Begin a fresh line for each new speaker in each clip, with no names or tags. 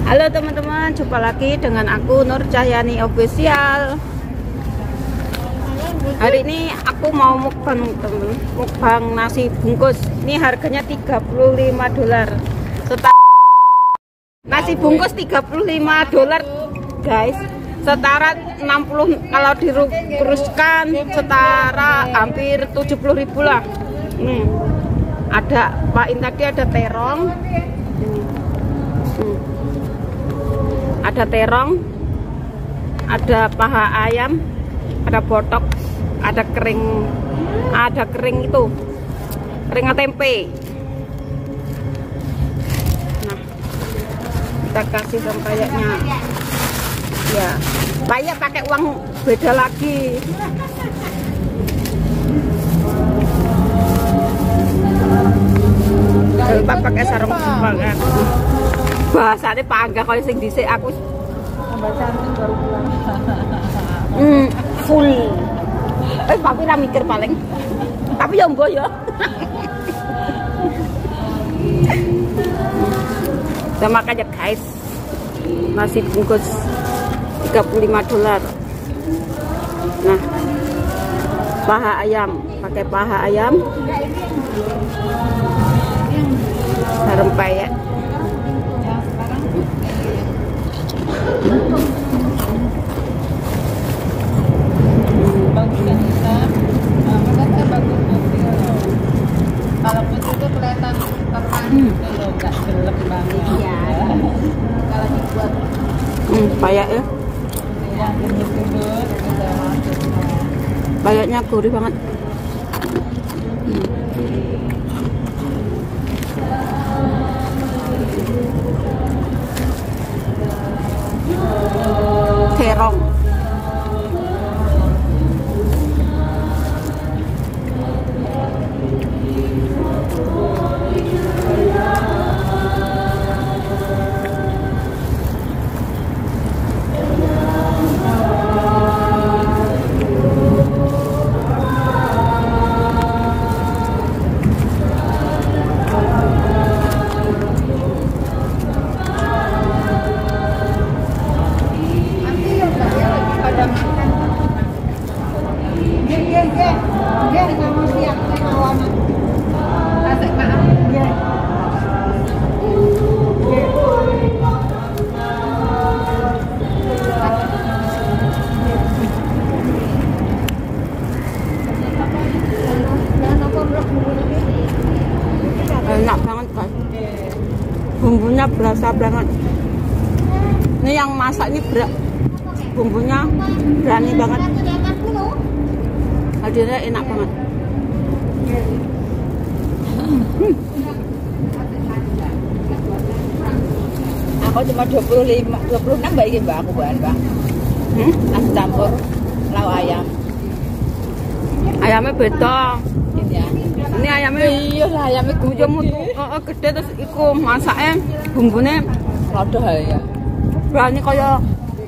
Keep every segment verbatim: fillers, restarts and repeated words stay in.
Halo teman-teman, jumpa lagi dengan aku Nur Cahyani Official. Hari ini aku mau mukbang temen, mukbang nasi bungkus. Ini harganya tiga puluh lima dolar. Setara nasi bungkus tiga puluh lima dolar, guys. Setara enam puluh kalau diruskan setara hampir tujuh puluh ribu lah. Hmm. Ada pain tadi, ada terong. Hmm. Ada terong, ada paha ayam, ada botok, ada kering, ada kering itu, kering tempe. Nah, kita kasih rempeyeknya. Ya, bayar pakai uang beda lagi. Jangan lupa pakai sarung banget. Bahasanya panggah kalau sing dhisik aku baru pulang. Hmm, full. Eh, tapi ra mikir paling. Tapi ya mbok ya. Kita makan ya guys. Nasi bungkus tiga puluh lima dolar. Nah, paha ayam, pakai paha ayam. Rempeyek.
Bagusnya hitam, nah, makanya bagus putih. Kalau putih itu kelihatan terang gitu loh, nggak gelap banget.
Iya.
Kalau dibuat
Hmm, payek ya.
yang gendut-gendut, gitu.
Payeknya gurih banget. Terong. Enak banget guys, bumbunya berasa banget. Ini yang masak ini berat, bumbunya berani banget, hadirnya enak banget. Hmm.
Aku cuma dua puluh lima, dua puluh enam baik mbak aku bahan bang.
Hmm?
Nasi campur lauk ayam.
Ayamnya beda.
Ini ya.
Ini ayamnya
Iya lah ayamnya
bumbunya mutu, oh, gede terus iku masaknya bumbunya
rodoh ya.
berani kayak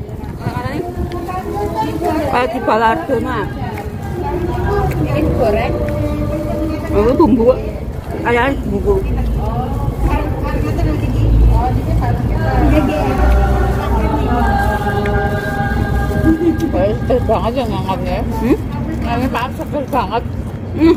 kayak di balado nah.
Ini goreng.
Ini bumbu, ayamnya bumbu.
Seger banget ya nganggapnya.
Hmm?
Ini maaf seger banget.
Hmm.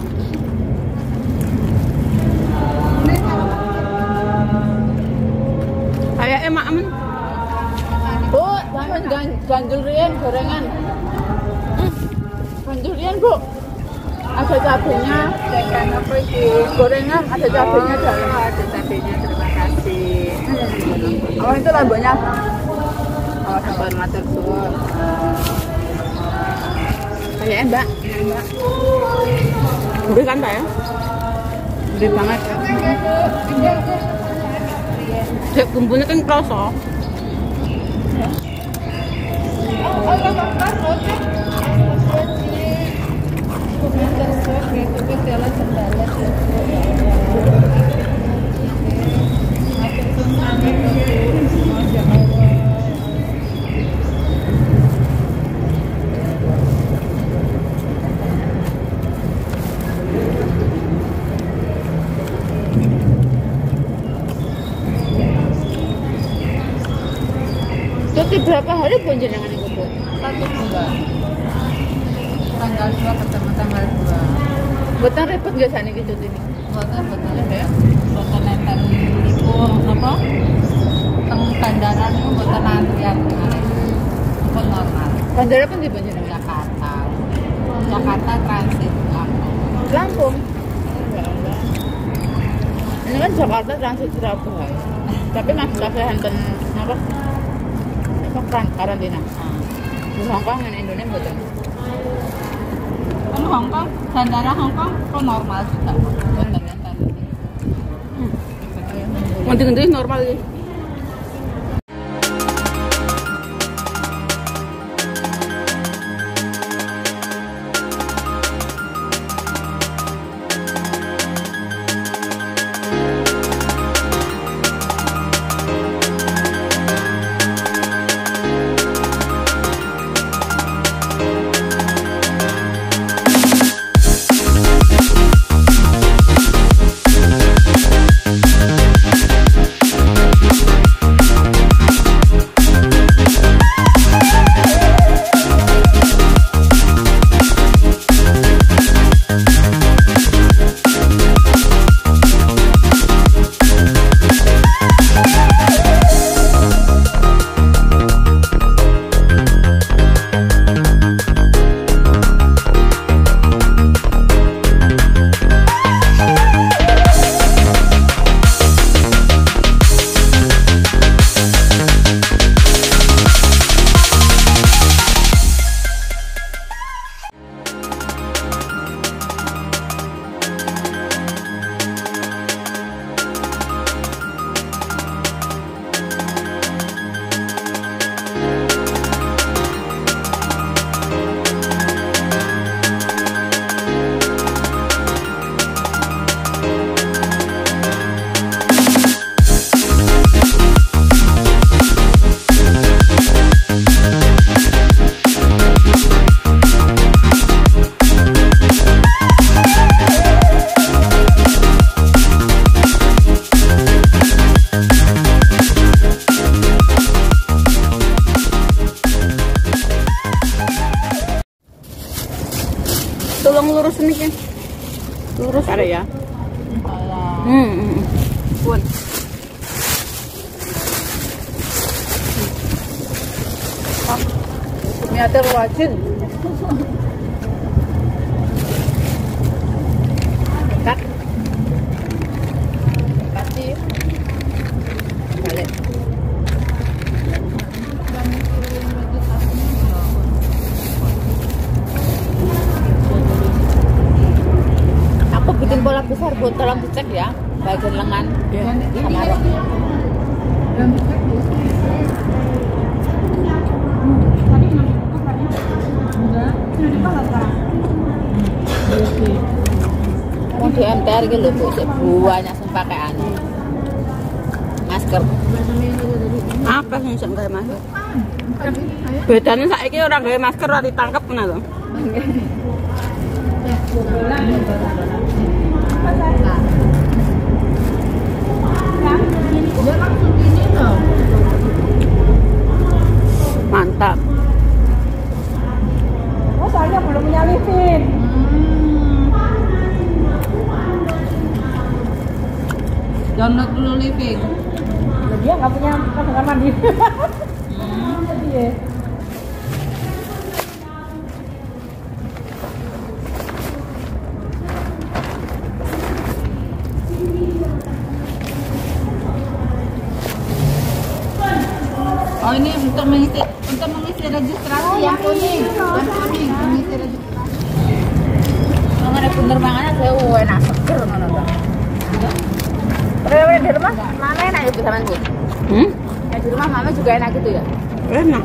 Kayak emak men.
Bu, jangan ganjul rian gorengan. Hmm. Ganjul rian bu. Ada cabenya. Tekan apa itu? Gorengan ada cabenya dalam.
Oh, ada cabenya, terima kasih.
Hmm. Oh itu lambanya. Oh sabar matur suwun. Kayaknya mbak. Mbak.
Gurih kan Pak ya? Gurih banget. Dek bumbunya kan kerasa.
Cuti berapa hari pun jenengan itu, Bu?
Satu bulan. Tanggal dua ketemu tanggal dua.
Buatan repot nggak sana gitu cuti ini?
Buatan betul ya. Buatan nenten itu apa? Teng bandaran itu buatan antrian. Itu normal.
Bandara pun di jenengan?
Jakarta. Jakarta transit Lampung.
Lampung. Ini kan Jakarta transit Surabaya. Tapi masih kasih hanten apa? Apa karantina? Di Hongkong dan Indonesia betul.
Kan Hongkong, bandara Hongkong kok normal juga. Buatan nenten.
Ngendi-ngendi normal iki. Tolong lurus nih kan. Lurus
Ada ya?
Hmm. hmm. Pun.
Ternyata wajib. Kat. Kasih. Balik. Aku bikin bola besar, buat tolong dicek ya, bagian lengan sama rok. Mau di M T R gitu loh, Bu, banyak yang pakai anu masker.
Apa sih sing gawe masker? Bedane saiki ora gawe masker ora ditangkep ngono lho. Mantap.
Oh, soalnya belum punya lifin.
Download dulu living.
Dia nggak punya kamar mandi. Iya.
Oh, ini untuk mengisi untuk mengisi registrasi yang kuning, yang kuning mengisi registrasi.
Kalau ada penerbangannya saya enak seger mana tuh. Kalau di rumah mama enak gitu sama Bu.
Hmm?
Ya, di rumah mama juga enak gitu ya.
Enak.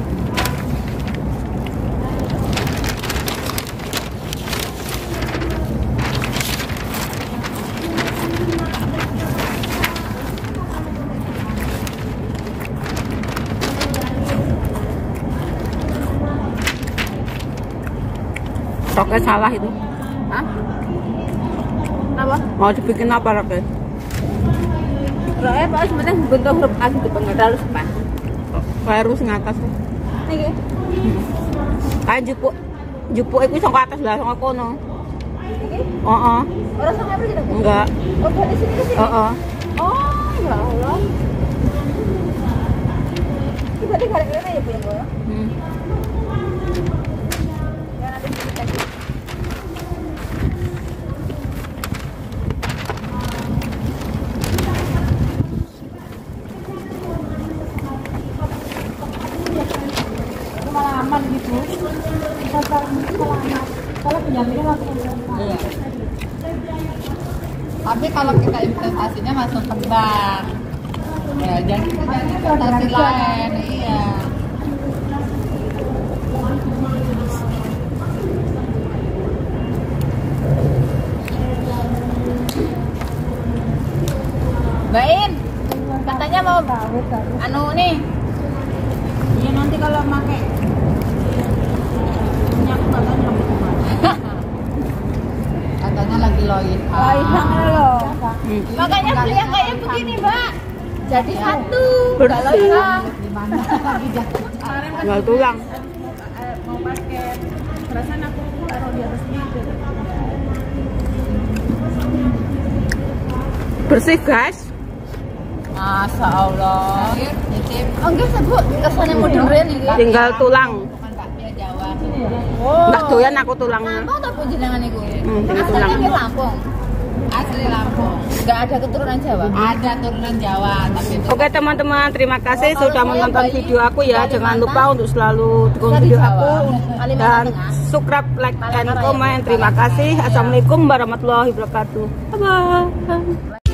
Roknya salah itu.
Hah? Apa?
Mau dibikin apa roknya?
Roknya pokoknya sebenarnya bentuk huruf A gitu, nggak terlalu sepan.
Baru sing atas.
Niki.
Kae jupuk jupuk iku saka atas lah saka kono.
Niki.
Heeh.
Ora sampe mriki to?
Enggak.
Oh, dari sini ke sini.
Heeh.
Oh, ya Allah. Kita di gara-gara ya, Bu ya, Bu.
Hmm.
Ya nanti kita cek.
malah aman gitu. Kalau aman, kalau penyampingnya langsung.
Iya. Tapi kalau kita investasinya masuk ke bank, ya jangan kita cari investasi lain, iya. Mbak In, katanya mau anu nih. Iya nanti kalau pakai punya aku katanya rambut katanya lagi loin.
Loihang loh.
Hmm.
Makanya beli yang kayak begini, Mbak. Jadi satu.
Bersih.
Enggak loihang.
Di mana lagi jatuh?
Tinggal tulang.
Mau pakai perasaan aku taruh di atasnya itu.
Bersih, guys.
Masya Allah. Nitip.
Oh, enggak sih, Bu. Kesannya modern ini.
Tinggal tulang.
Bukan bakpia Jawa.
Oh.
Enggak doyan aku tulangnya.
Lampung tak Bu jenengan iku?
Hmm, tinggal
Asalnya
tulang.
di Lampung.
Asli Lampung.
Enggak ada keturunan Jawa.
Ada turunan Jawa, tapi itu
Oke teman-teman, terima kasih
Kalau
sudah
saya
menonton
bayi
video aku ya.
Kalimantan,
Jangan lupa untuk selalu dukung
saya di
video
Jawa.
aku
Kalimantan
dan
Tengah.
subscribe, like, dan
Palangkaraya.
komen. Terima kasih. Assalamualaikum warahmatullahi wabarakatuh. Bye bye.